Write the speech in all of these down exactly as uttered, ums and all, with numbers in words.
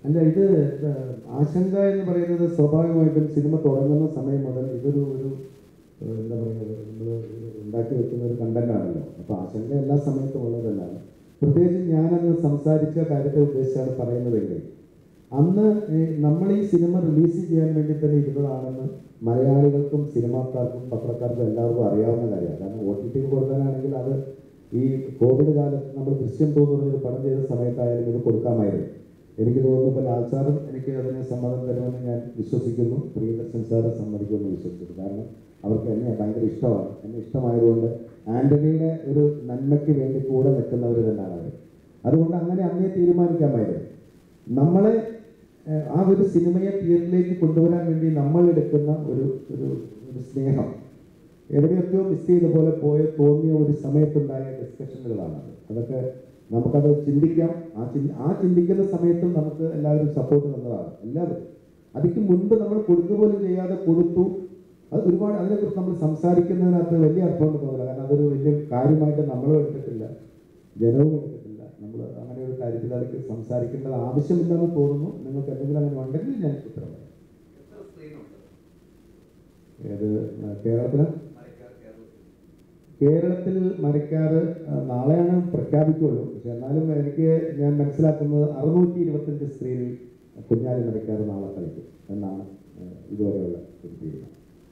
അല്ല, ഇത് ആശങ്ക എന്ന് പറയുന്നത് സ്വാഭാവികമായിട്ടും സിനിമ തുടങ്ങുന്ന സമയം മുതൽ ഇതൊരു ഒരു എന്താ പറയുക, നമ്മൾ ഉണ്ടാക്കി വെക്കുന്ന ഒരു കണ്ടന്റാണല്ലോ. അപ്പോൾ ആശങ്ക എല്ലാ സമയത്തും ഉള്ളതല്ലാണ്. പ്രത്യേകിച്ച് ഞാനന്ന് സംസാരിച്ച കാര്യത്തെ ഉദ്ദേശിച്ചാണ് പറയുന്നതെങ്കിൽ, അന്ന് നമ്മൾ ഈ സിനിമ റിലീസ് ചെയ്യാൻ വേണ്ടി തന്നെ ഇരുന്നതാണെന്ന് മലയാളികൾക്കും സിനിമാക്കാർക്കും പത്രക്കാർക്കും എല്ലാവർക്കും അറിയാവുന്ന കാര്യമാണ്. കാരണം ഒ ടി ടി കൊടുക്കാനാണെങ്കിൽ അത് ഈ കോവിഡ് കാലത്ത് നമ്മൾ ദൃശ്യം തോന്നുന്നൊരു പടം ചെയ്ത സമയത്തായാലും ഇത് കൊടുക്കാമായിരുന്നു. എനിക്ക് തോന്നുന്നു ഇപ്പോൾ ലാൽ സാറും എനിക്ക് അതിന് സമ്മതം തരുമെന്ന് ഞാൻ വിശ്വസിക്കുന്നു, പ്രിയദർശൻ സാറ് സമ്മതിക്കുമെന്ന് വിശ്വസിക്കുന്നു. കാരണം അവർക്ക് എന്നെ ഭയങ്കര ഇഷ്ടമാണ്. എന്നെ ഇഷ്ടമായതുകൊണ്ട് ആൻ്റണിയുടെ ഒരു നന്മയ്ക്ക് വേണ്ടി കൂടെ നിൽക്കുന്നവർ തന്നെയാണ് അവർ. അതുകൊണ്ട് അങ്ങനെ അന്നേ തീരുമാനിക്കാമായിരുന്നു. നമ്മളെ ആ ഒരു സിനിമയെ തിയേറ്ററിലേക്ക് കൊണ്ടുവരാൻ വേണ്ടി നമ്മൾ എടുക്കുന്ന ഒരു ഒരു ഒരു സ്നേഹം എവിടെയൊക്കെയോ മിസ് ചെയ്ത പോലെ പോയ തോന്നിയ ഒരു സമയത്തുണ്ടായ ഡിസ്കഷനുകളാണത്. അതൊക്കെ നമുക്കത് ചിന്തിക്കാം. ആ ചിന്തി ആ ചിന്തിക്കുന്ന സമയത്തും നമുക്ക് എല്ലാവരും സപ്പോർട്ട് തന്നതാണ്. എല്ലാവരും അതിക്ക് മുൻപ് നമ്മൾ കൊടുക്കുപോലും ചെയ്യാതെ കൊടുത്തു. അത് ഒരുപാട് അതിനെക്കുറിച്ച് നമ്മൾ സംസാരിക്കുന്നതിനകത്ത് വലിയ അർത്ഥമുണ്ട് തോന്നില്ല. കാരണം അതൊരു വലിയ കാര്യമായിട്ട് നമ്മളും എടുത്തിട്ടില്ല, ജനവും എടുത്തിട്ടില്ല. നമ്മൾ അങ്ങനെ ഒരു കാര്യത്തിൽ അതൊക്കെ സംസാരിക്കേണ്ടത് ആവശ്യമില്ലെന്ന് തോന്നുന്നു. നിങ്ങൾക്ക് എന്തെങ്കിലും അങ്ങനെ ഉണ്ടെങ്കിൽ ഞാൻ ഉത്തരം പറയാം. ഏത് കേരളത്തിലാണ്? കേരളത്തിൽ മരക്കാറ് നാളെയാണ് പ്രഖ്യാപിക്കുള്ളൂ. പക്ഷെ എന്നാലും എനിക്ക് ഞാൻ മനസ്സിലാക്കുന്നത് അറുന്നൂറ്റി ഇരുപത്തഞ്ച് സ്ക്രീനിൽ കുഞ്ഞാലി മരക്കാറ് നാളെ കളിക്കും എന്നാണ് ഇതുവരെയുള്ള ഒരു തീരുമാനം.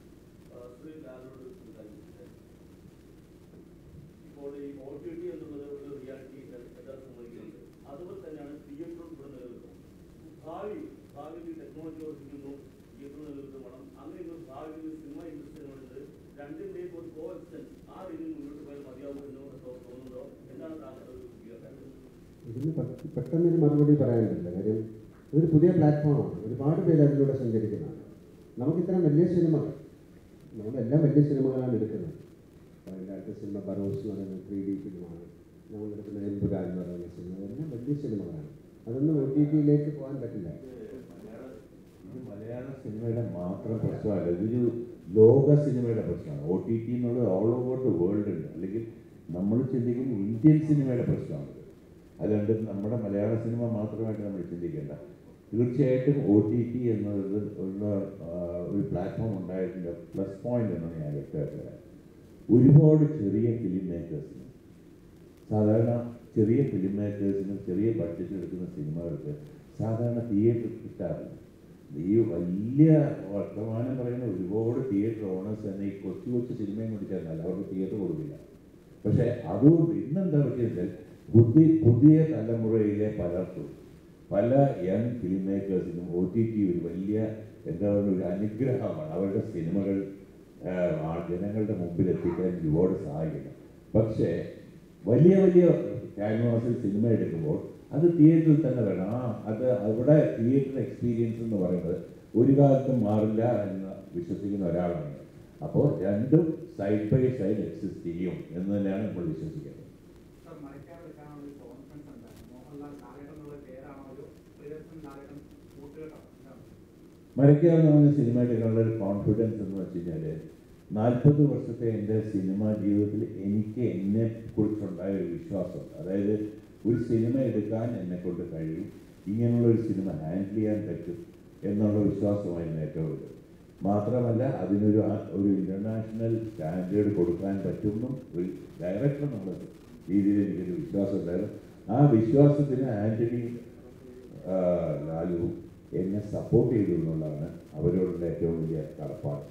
ഇതിന് പെട്ടെന്നൊരു മറുപടി പറയാനില്ല. കാര്യം ഇതൊരു പുതിയ പ്ലാറ്റ്ഫോമാണ്. ഒരുപാട് പേര് അതിലൂടെ സഞ്ചരിക്കുന്നതാണ്. നമുക്കിത്തരം വലിയ സിനിമകൾ, നമ്മളെല്ലാം വലിയ സിനിമകളാണ് എടുക്കുന്നത്. അതിൻ്റെ അടുത്ത സിനിമ ബറോസ് എന്ന് പറയുന്നത് ത്രീ ഡി ഫിലിമാണ്. നമ്മളെടുക്കുന്ന എമ്പുരാൻ എന്ന് പറയുന്ന സിനിമ, എല്ലാം വലിയ സിനിമകളാണ്. അതൊന്നും ഒ ടി ടിയിലേക്ക് പോകാൻ പറ്റില്ല. ഇത് മലയാള സിനിമയുടെ മാത്രം പ്രശ്നമല്ല, ഇതൊരു ലോക സിനിമയുടെ പ്രശ്നമാണ്. ഒ ടി ടി എന്നുള്ളത് ഓൾ ഓവർ ദ വേൾഡ് ഉണ്ട്. അല്ലെങ്കിൽ നമ്മൾ ചിന്തിക്കുന്ന ഇന്ത്യൻ സിനിമയുടെ പ്രശ്നമാണ്. അതുകൊണ്ട് നമ്മുടെ മലയാള സിനിമ മാത്രമായിട്ട് നമ്മൾ ചിന്തിക്കേണ്ട. തീർച്ചയായിട്ടും ഒ ടി ടി എന്നത് ഉള്ള ഒരു പ്ലാറ്റ്ഫോം ഉണ്ടായതിൻ്റെ പ്ലസ് പോയിന്റ് എന്നാണ് ഞാൻ വ്യക്തമായിട്ട് പറയാം. ഒരുപാട് ചെറിയ ഫിലിം മേക്കേഴ്സിന്, സാധാരണ ചെറിയ ഫിലിം മേക്കേഴ്സിനും ചെറിയ ബഡ്ജറ്റ് എടുക്കുന്ന സിനിമകൾക്ക് സാധാരണ തിയേറ്റർ കിട്ടാറില്ല. ഈ വലിയ വർത്തമാനം പറയുന്ന ഒരുപാട് തിയേറ്റർ ഓണേഴ്സ് തന്നെ ഈ കൊച്ചു കൊച്ചു സിനിമയും കുടിച്ചാൽ അവർക്ക് തിയേറ്റർ കൊടുക്കില്ല. പക്ഷേ അതുകൊണ്ട് ഇന്നെന്താ പറ്റിയെന്ന് വെച്ചാൽ പുതിയ പുതിയ തലമുറയിലെ പലർക്കും, പല യങ് ഫിലിം മേക്കേഴ്സിനും ഒ ടി ടി ഒരു വലിയ എന്താ പറയുക ഒരു അനുഗ്രഹമാണ്. അവരുടെ സിനിമകൾ ജനങ്ങളുടെ മുമ്പിൽ എത്തിക്കാൻ ഒരുപാട് സഹായിക്കുന്നു. പക്ഷേ വലിയ വലിയ ക്യാൻവാസിൽ സിനിമ എടുക്കുമ്പോൾ അത് തിയേറ്ററിൽ തന്നെ വേണം. ആ അത് അവിടെ തിയേറ്റർ എക്സ്പീരിയൻസ് എന്ന് പറയുന്നത് ഒരു കാലത്തും മാറില്ല എന്ന് വിശ്വസിക്കുന്ന ഒരാളാണ്. അപ്പോൾ രണ്ടും സൈഡ് ബൈ സൈഡ് എക്സിസ്റ്റ് ചെയ്യും എന്ന് തന്നെയാണ് നമ്മൾ വിശ്വസിക്കുന്നത്. മരക്കാർ എന്ന് പറഞ്ഞ സിനിമ എടുക്കാനുള്ള ഒരു കോൺഫിഡൻസ് എന്ന് വെച്ച് കഴിഞ്ഞാൽ നാൽപ്പത് വർഷത്തെ എൻ്റെ സിനിമാ ജീവിതത്തിൽ എനിക്ക് എന്നെ കുറിച്ചുണ്ടായ ഒരു വിശ്വാസം, അതായത് ഒരു സിനിമ എടുക്കാൻ എന്നെ കൊണ്ട് കഴിയും, ഇങ്ങനെയുള്ളൊരു സിനിമ ഹാൻഡിൽ ചെയ്യാൻ പറ്റും എന്നുള്ള വിശ്വാസമായിരുന്നു ഏറ്റവും വലുത്. മാത്രമല്ല അതിനൊരു ഒരു ഇൻ്റർനാഷണൽ സ്റ്റാൻഡേർഡ് കൊടുക്കാൻ പറ്റുമെന്നും ഒരു ഡയറക്ടർ എന്നുള്ള രീതിയിൽ എനിക്കൊരു വിശ്വാസം ഉണ്ടായിരുന്നു. ആ വിശ്വാസത്തിന് ആൻ്റണി ലാലു എന്നെ സപ്പോർട്ട് ചെയ്തു എന്നുള്ളതാണ് അവരോടുള്ള ഏറ്റവും വലിയ കടപ്പാട്.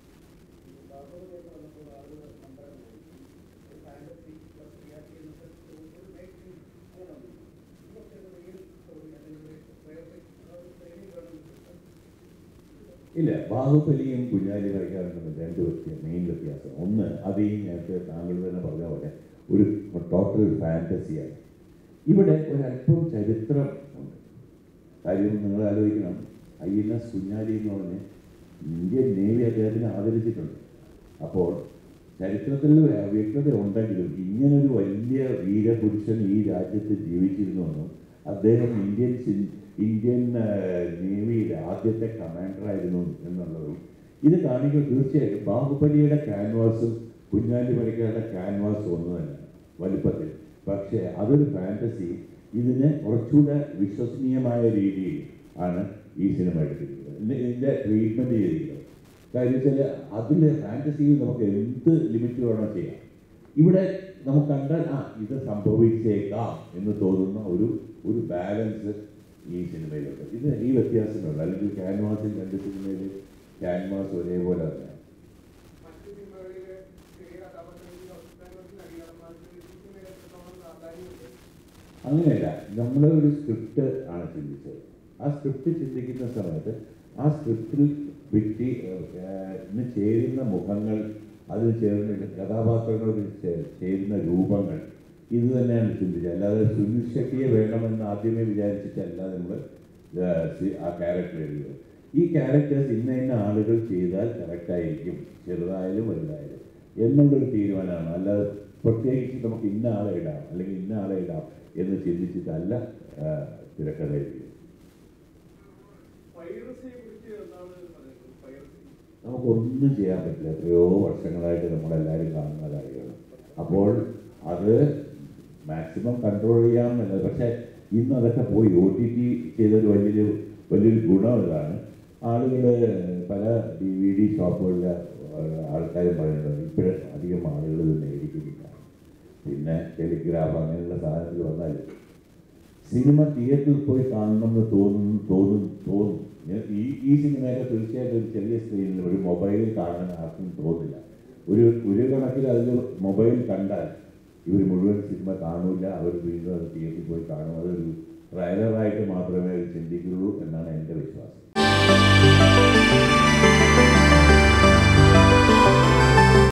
ഇല്ല, ബാഹുബലിയും കുഞ്ഞാലി മരക്കാറും രണ്ട് വ്യത്യാസം, മെയിൻ വ്യത്യാസം. ഒന്ന്, അത് ഈ നേരത്തെ താങ്കൾ തന്നെ പറഞ്ഞ പോലെ ഒരു ടോട്ടൽ ഒരു ഫാൻറ്റസിയാണ്. ഇവിടെ ഒരല്പം ചരിത്രം ഉണ്ട്. കാര്യം നിങ്ങൾ ആലോചിക്കണം, ഐ എൻ എസ് കുഞ്ഞാലി എന്ന് പറഞ്ഞ് ഇന്ത്യൻ നേവി അദ്ദേഹത്തിനെ ആദരിച്ചിട്ടുണ്ട്. അപ്പോൾ ചരിത്രത്തിൽ വ്യക്തത ഉണ്ടെങ്കിലും ഇങ്ങനൊരു വലിയ വീരപുരുഷൻ ഈ രാജ്യത്ത് ജീവിച്ചിരുന്നുവെന്നും അദ്ദേഹം ഇന്ത്യൻ ഇന്ത്യൻ നേവിയുടെ ആദ്യത്തെ കമാൻഡറായിരുന്നു എന്നുള്ളതും ഇത് കാണിക്കുക. തീർച്ചയായിട്ടും ബാഹുബലിയുടെ ക്യാൻവാസും കുഞ്ഞാലി മരക്കാരുടെ ക്യാൻവാസും ഒന്ന് തന്നെ വലുപ്പത്തിൽ. പക്ഷേ അതൊരു ഫാൻറ്റസി. ഇതിനെ കുറച്ചുകൂടെ വിശ്വസനീയമായ രീതിയിൽ ആണ് ഈ സിനിമ എടുത്തിരിക്കുന്നത്. ഇതിൻ്റെ ഇതിൻ്റെ ട്രീറ്റ്മെൻറ്റ് ചെയ്തിരിക്കുന്നത്. കാര്യം വെച്ചാൽ അതിൽ ഫാൻറ്റസിയിൽ നമുക്ക് എന്ത് ലിമിറ്റ് വേണോ ചെയ്യാം. ഇവിടെ നമുക്ക് കണ്ടാൽ ആ ഇത് സംഭവിച്ചേക്കാം എന്ന് തോന്നുന്ന ഒരു ഒരു ബാലൻസ് ഈ സിനിമയിലുണ്ട്. ഇത് ഈ വ്യത്യാസങ്ങളുണ്ട്. അല്ലെങ്കിൽ ക്യാൻവാസിൽ രണ്ട് സിനിമയിൽ ക്യാൻവാസ് ഒരേപോലെ തന്നെയാണ്. അങ്ങനെയല്ല, നമ്മൾ ഒരു സ്ക്രിപ്റ്റ് ആണ് ചിന്തിച്ചത്. ആ സ്ക്രിപ്റ്റ് ചിന്തിക്കുന്ന സമയത്ത് ആ സ്ക്രിപ്റ്റിൽ വ്യക്തി ഇന്ന് ചേരുന്ന മുഖങ്ങൾ, അതിന് ചേർന്ന കഥാപാത്രങ്ങൾക്ക് ചേരുന്ന രൂപങ്ങൾ, ഇത് തന്നെയാണ് ചിന്തിച്ചത്. അല്ലാതെ സുനിൽ ഷെട്ടിയെ വേണമെന്ന് ആദ്യമേ വിചാരിച്ചിട്ടല്ല നമ്മൾ ആ ക്യാരക്ടർ എഴുതിയത്. ഈ ക്യാരക്ടേഴ്സ് ഇന്ന ഇന്ന ആളുകൾ ചെയ്താൽ കറക്റ്റായിരിക്കും, ചെറുതായാലും വലുതായാലും എന്നുള്ളൊരു തീരുമാനമാണ്. അല്ലാതെ പ്രത്യേകിച്ച് നമുക്ക് ഇന്ന ആളെ ഇടാം അല്ലെങ്കിൽ ഇന്ന ആളെ ഇടാം എന്ന് ചിന്തിച്ചിട്ടല്ല തിരക്കഥ എഴുതിയത്. നമുക്കൊന്നും ചെയ്യാൻ പറ്റില്ല. എത്രയോ വർഷങ്ങളായിട്ട് നമ്മളെല്ലാവരും കാണുന്ന കാര്യമാണ്. അപ്പോൾ അത് മാക്സിമം കൺട്രോൾ ചെയ്യാമെന്നുള്ളത്. പക്ഷേ ഇന്ന് അതൊക്കെ പോയി ഒ ടി ടി ചെയ്തൊരു വലിയൊരു വലിയൊരു ഗുണം ഇതാണ്. ആളുകൾ പല ഡി വി ഡി ഷോപ്പുകളിലെ ആൾക്കാരും പറയുന്നത് ഇപ്പോഴും അധികം ആളുകൾ ഇത് മേടിക്കുന്നില്ല. പിന്നെ ടെലിഗ്രാഫ് അങ്ങനെയുള്ള സാധനത്തിൽ വന്നാൽ സിനിമ തിയേറ്ററിൽ പോയി കാണണമെന്ന് തോന്നുന്നു തോന്നും തോന്നും ഈ ഈ സിനിമയൊക്കെ തീർച്ചയായിട്ടും ഒരു ചെറിയ സ്ക്രീനിൽ ഒരു മൊബൈലിൽ കാണാൻ ആർക്കും തോന്നില്ല. ഒരു ഒരു കണക്കിൽ അതിൽ മൊബൈൽ കണ്ടാൽ ഇവർ മുഴുവൻ സിനിമ കാണില്ല. അവർ വീണ്ടും അത് തിയേറ്ററിൽ പോയി കാണും. അതൊരു ട്രailer ആയിട്ട് മാത്രമേ അവർ ചിന്തിക്കുള്ളൂ എന്നാണ് എൻ്റെ